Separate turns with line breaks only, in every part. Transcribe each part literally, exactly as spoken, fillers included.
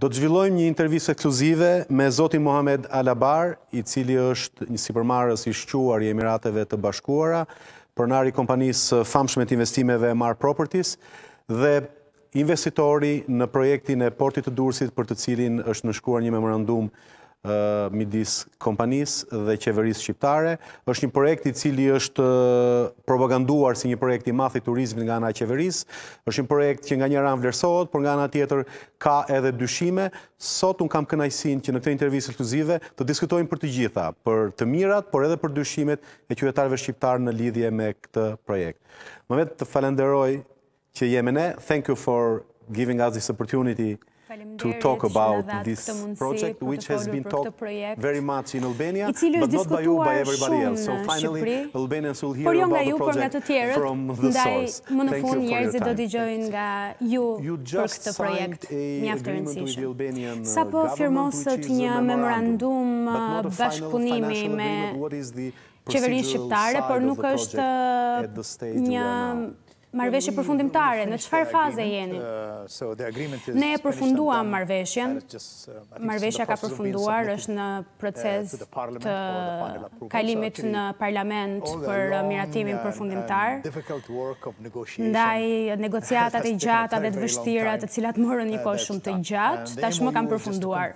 Do të zhvillojmë një intervistë ekskluzive me zotin Mohamed Alabbar, i cili është një sipërmarrës i shquar i Emirateve të Bashkuara, pronari i kompanisë famshme të investimeve Mar Properties dhe investitori në projektin e Portit të Durrësit, për të cilin është nënshkruar një memorandum uh, midis kompanisë dhe qeverisë shqiptare. Është një projekt i cili është uh, propaganduar si një projekt i madh i turizmit nga ana e qeverisë. Është një projekt që nga një anë vlerësohet, por nga ana tjetër ka edhe dyshime. Sot un kam kënaqësinë që në këtë intervistë ekskluzive të diskutojmë për të gjitha, për të mirat, por edhe për dyshimet e qytetarëve shqiptar në lidhje me këtë projekt. Mohamed, të falenderoj që jemi ne. Thank you for giving us this opportunity to talk about this project, which has been talked very much in Albania, but not by you, by everybody else. So finally, Albanians will hear about the project from the source. Thank you for your time. You just signed an agreement with the Albanian government, which is a memorandum, but not a final financial agreement. What is the procedural side of the project at the stage we are now?
Marrëveshje përfundimtare, në çfarë faze jeni? Ne e përfunduam marrëveshjen. Marrëveshja ka përfunduar, është në proces të kalimit në Parlament për miratimin përfundimtar. Ndaj negociatat e gjata dhe të vështira, të cilat morën një kohë shumë të gjatë, tashmë kanë përfunduar.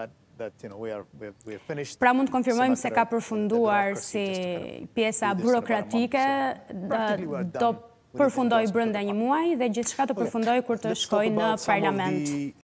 Pra mund të konfirmojmë se ka përfunduar si pjesa burokratike, do përfundoj brenda një muaji dhe gjithçka të përfundoj kur të shkoj në Parlament.